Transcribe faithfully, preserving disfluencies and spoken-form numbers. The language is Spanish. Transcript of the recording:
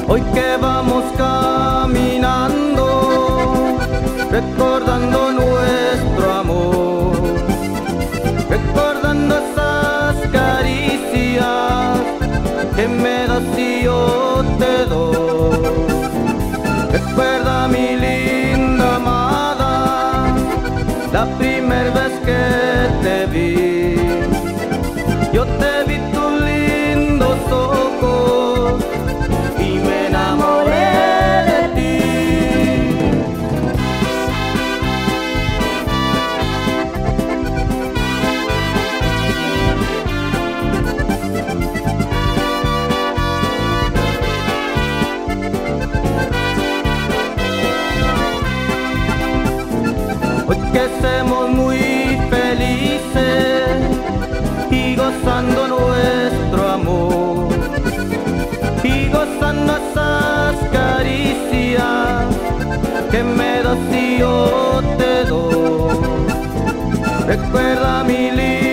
Hoy que vamos caminando, recordando nuestro amor, recordando esas caricias que me das y yo te doy. Recuerda, mi linda amada, la primera vez que te vi. Yo te vi tus lindos ojos y me enamoré de ti. Hoy que somos muy felices y gozando nuestro amor, y gozando esas caricias que me das y yo te doy. Recuerda, mi linda